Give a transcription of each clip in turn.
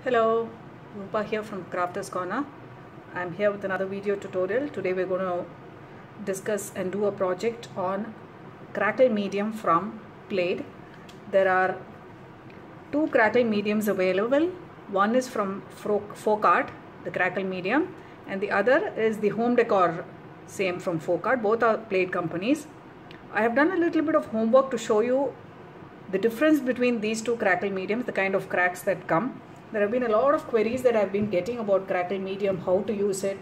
Hello, Rupa here from Crafters Corner. I'm here with another video tutorial. Today we're going to discuss and do a project on crackle medium from Plaid. There are two crackle mediums available. One is from Folk Art, the crackle medium, and the other is the home decor, same from Folk Art. Both are Plaid companies. I have done a little bit of homework to show you the difference between these two crackle mediums, the kind of cracks that come. There have been a lot of queries that I've been getting about crackle medium, how to use it.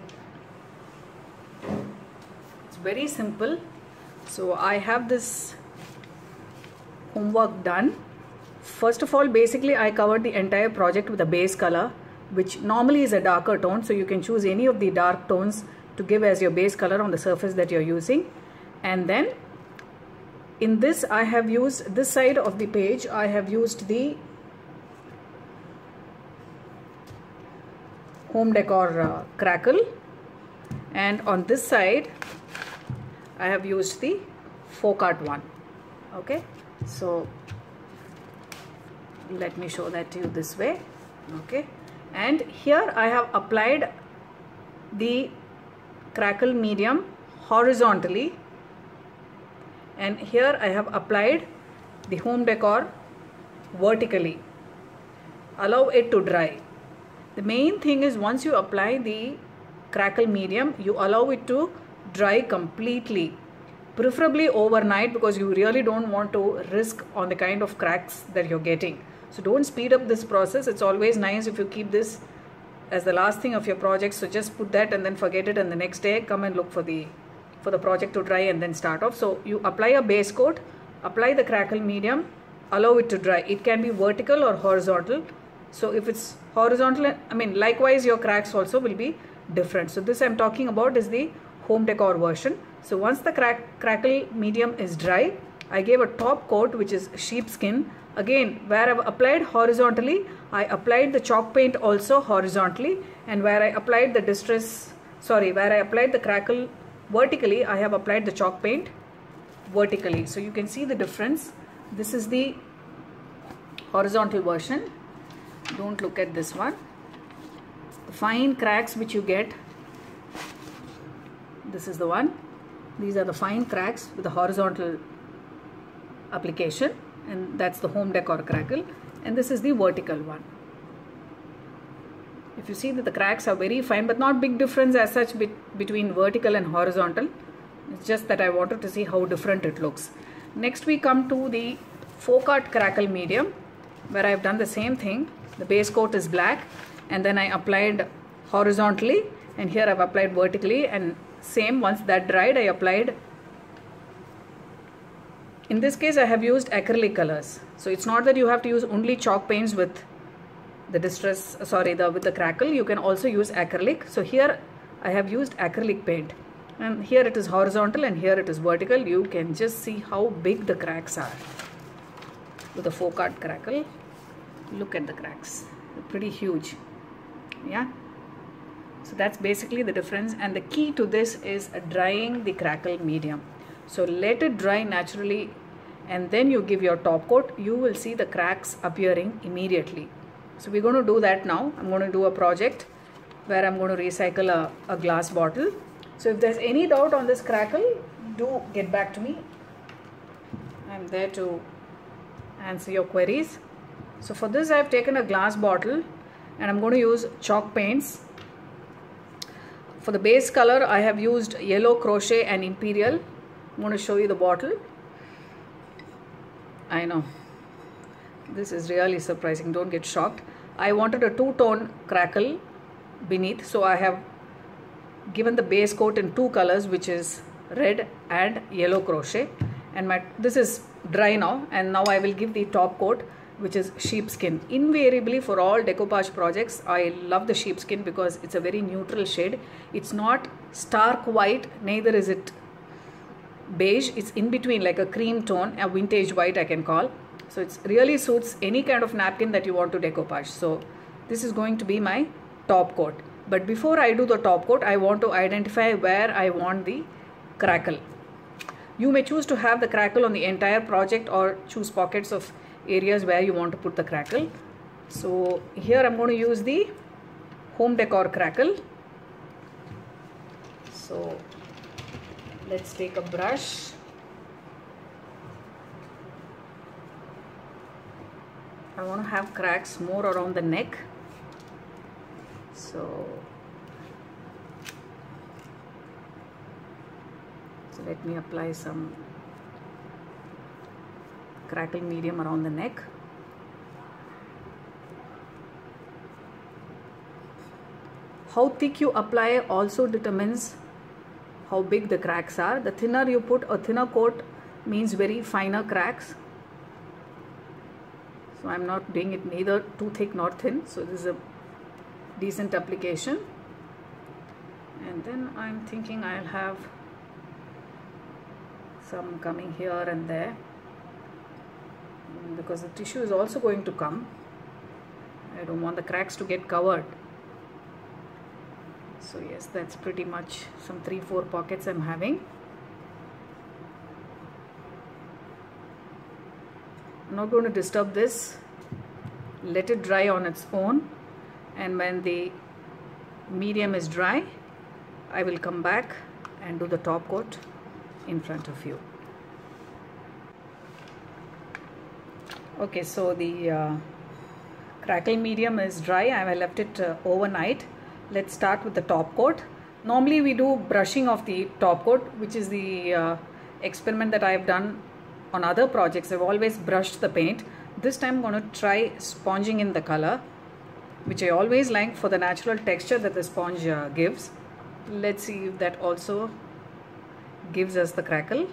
It's very simple. So I have this homework done. First of all, basically I covered the entire project with a base color, which normally is a darker tone. So you can choose any of the dark tones to give as your base color on the surface that you're using. And then in this, I have used this side of the page, I have used the home decor crackle, and on this side I have used the folk art one. Okay, so let me show that to you this way. Okay, and here I have applied the crackle medium horizontally, and here I have applied the home decor vertically. Allow it to dry. The main thing is, once you apply the crackle medium, you allow it to dry completely, preferably overnight, because you really don't want to risk on the kind of cracks that you're getting. So don't speed up this process. It's always nice if you keep this as the last thing of your project. So just put that and then forget it, and the next day come and look for the project to dry and then start off. So you apply a base coat, apply the crackle medium, allow it to dry. It can be vertical or horizontal. So if it's horizontal, likewise your cracks also will be different. So this I'm talking about is the home decor version. So once the crackle medium is dry, I gave a top coat which is sheepskin. Again, where I've applied horizontally, I applied the chalk paint also horizontally, and where I applied the where I applied the crackle vertically, I have applied the chalk paint vertically. So you can see the difference. This is the horizontal version. Don't look at this one. The fine cracks which you get, this is the one. These are the fine cracks with the horizontal application, and that's the home decor crackle, and this is the vertical one. If you see that the cracks are very fine, but not big difference as such between vertical and horizontal. It's just that I wanted to see how different it looks. Next we come to the folk art crackle medium, where I have done the same thing. The base coat is black, and then I applied horizontally, and here I have applied vertically, and same, once that dried, I applied. In this case I have used acrylic colors. So it's not that you have to use only chalk paints with the with the crackle. You can also use acrylic. So here I have used acrylic paint, and here it is horizontal and here it is vertical. You can just see how big the cracks are with the folk art crackle. Look at the cracks, they're pretty huge. Yeah, so that's basically the difference, and the key to this is drying the crackle medium. So let it dry naturally, and then you give your top coat. You will see the cracks appearing immediately. So we're going to do that now. I'm going to do a project where I'm going to recycle a glass bottle. So if there's any doubt on this crackle, do get back to me. I'm there to answer your queries. So for this I have taken a glass bottle, and I'm going to use chalk paints. For the base color I have used yellow crochet and imperial. I'm going to show you the bottle. I know, this is really surprising, don't get shocked. I wanted a two-tone crackle beneath, so I have given the base coat in two colors, which is red and yellow crochet, and this is dry now, and now I will give the top coat, which is sheepskin. Invariably for all decoupage projects, I love the sheepskin because it's a very neutral shade. It's not stark white, neither is it beige. It's in between, like a cream tone, a vintage white I can call. So it really suits any kind of napkin that you want to decoupage. So this is going to be my top coat. But before I do the top coat, I want to identify where I want the crackle. You may choose to have the crackle on the entire project, or choose pockets of areas where you want to put the crackle. So here I'm going to use the home decor crackle. So let's take a brush. I want to have cracks more around the neck. So let me apply some crackle medium around the neck. How thick you apply also determines how big the cracks are. The thinner you put, a thinner coat means very finer cracks. So I'm not doing it neither too thick nor thin. So this is a decent application. And then I'm thinking I'll have some coming here and there, because the tissue is also going to come. I don't want the cracks to get covered. So yes, that's pretty much some 3-4 pockets I'm having. I'm not going to disturb this. Let it dry on its own, and when the medium is dry, I will come back and do the top coat in front of you. Okay, so the crackle medium is dry. I have left it overnight. Let's start with the top coat. Normally we do brushing of the top coat, which is the experiment that I have done on other projects. I've always brushed the paint. This time I'm going to try sponging in the color, which I always like for the natural texture that the sponge gives. Let's see if that also gives us the crackle.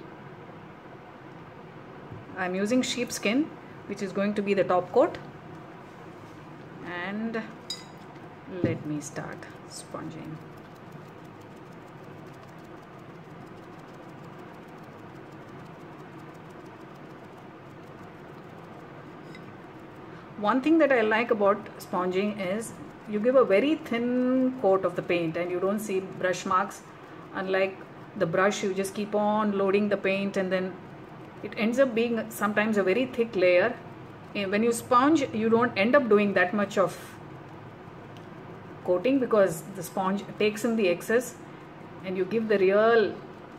I'm using sheepskin, which is going to be the top coat, and let me start sponging. One thing that I like about sponging is you give a very thin coat of the paint and you don't see brush marks. Unlike the brush, you just keep on loading the paint and then it ends up being sometimes a very thick layer. When you sponge, you don't end up doing that much of coating because the sponge takes in the excess and you give the real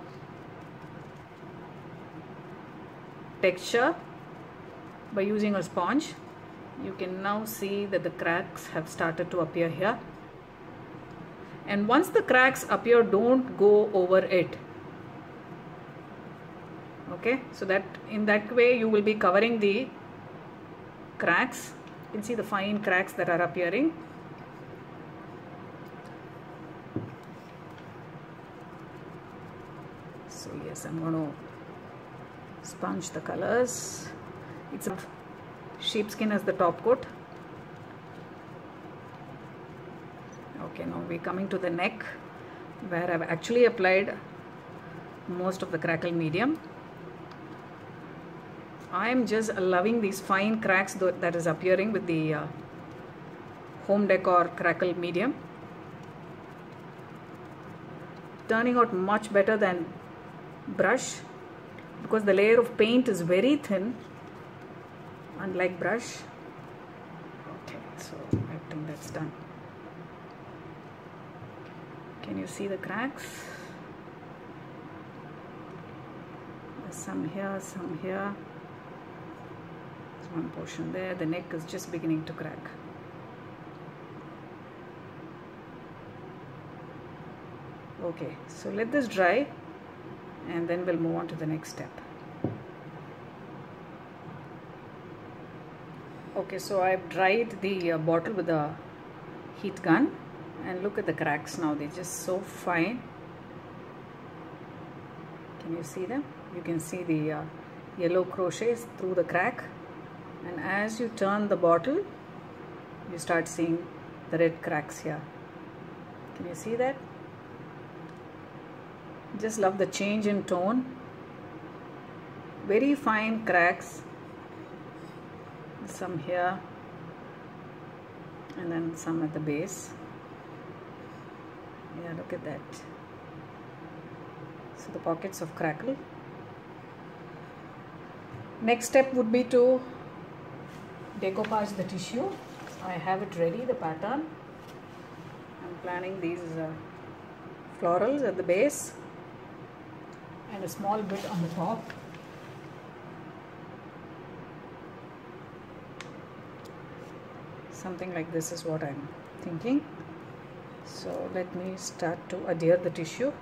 texture by using a sponge. You can now see that the cracks have started to appear here, and once the cracks appear, don't go over it. Okay, so that in that way you will be covering the cracks. You can see the fine cracks that are appearing. So yes, I'm going to sponge the colors. It's a sheepskin as the top coat. Okay, now we're coming to the neck, where I've actually applied most of the crackle medium. I'm just loving these fine cracks that is appearing with the home decor crackle medium. Turning out much better than brush because the layer of paint is very thin, unlike brush. Okay, so I think that's done. Can you see the cracks? There's some here, some here. There's one portion there. The neck is just beginning to crack. Okay, so let this dry and then we'll move on to the next step. Okay, so I've dried the bottle with a heat gun and look at the cracks now. They're just so fine. Can you see them? You can see the yellow crochets through the crack, and as you turn the bottle you start seeing the red cracks here. Can you see that? Just love the change in tone. Very fine cracks, some here and then some at the base. Yeah, look at that. So the pockets of crackle. Next step would be to decoupage the tissue. I have it ready, the pattern. I'm planning these florals at the base and a small bit on the top. Something like this is what I'm thinking. So let me start to adhere the tissue.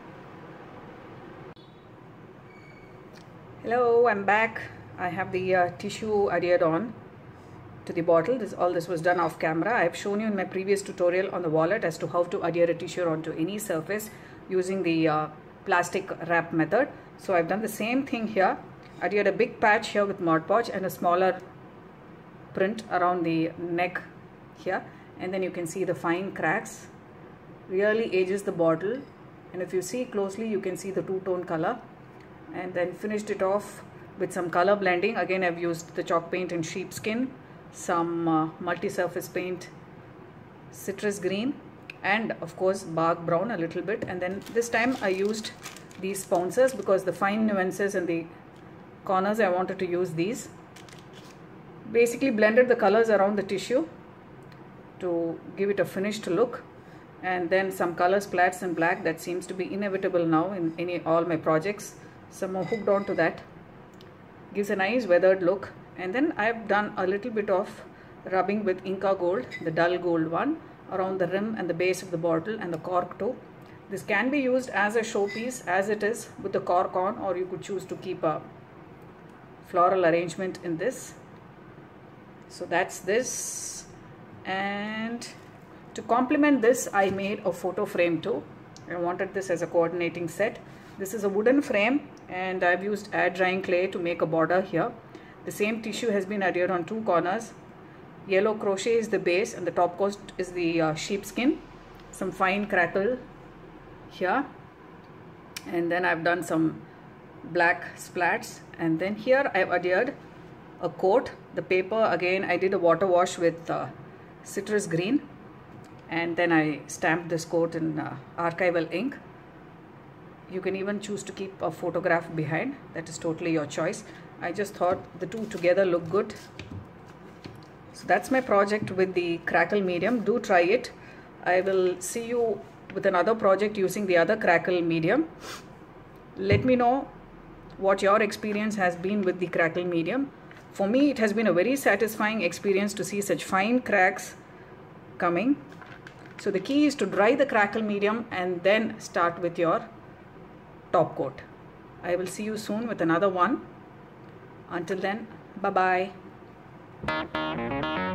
Hello, I'm back. I have the tissue adhered on to the bottle. All this was done off camera. I have shown you in my previous tutorial on the wallet as to how to adhere a tissue onto any surface using the plastic wrap method. So I've done the same thing here. Adhered a big patch here with Mod Podge and a smaller print around the neck here, and then you can see the fine cracks. Really ages the bottle, and if you see closely you can see the two-tone color. And then finished it off with some color blending. Again, I've used the chalk paint in sheepskin, some multi-surface paint citrus green, and of course bark brown a little bit. And then this time I used these sponsors because the fine nuances in the corners I wanted to use these. Basically blended the colors around the tissue to give it a finished look, and then some color splats in black. That seems to be inevitable now in all my projects. Some more hooked on to that. Gives a nice weathered look. And then I've done a little bit of rubbing with Inca Gold, the dull gold one, around the rim and the base of the bottle and the cork too. This can be used as a showpiece as it is with the cork on, or you could choose to keep a floral arrangement in this. So that's this. And to complement this, I made a photo frame too. I wanted this as a coordinating set. This is a wooden frame, and I've used air drying clay to make a border here. The same tissue has been adhered on two corners. Yellow crochet is the base, and the top coat is the sheepskin. Some fine crackle here, and then I've done some black splats. And then here I've adhered a coat. The paper, again I did a water wash with citrus green, and then I stamped this coat in archival ink. You can even choose to keep a photograph behind. That is totally your choice. I just thought the two together look good. So that's my project with the crackle medium. Do try it. I will see you with another project using the other crackle medium. Let me know what your experience has been with the crackle medium. For me, it has been a very satisfying experience to see such fine cracks coming. So the key is to dry the crackle medium and then start with your top coat. I will see you soon with another one. Until then, bye-bye.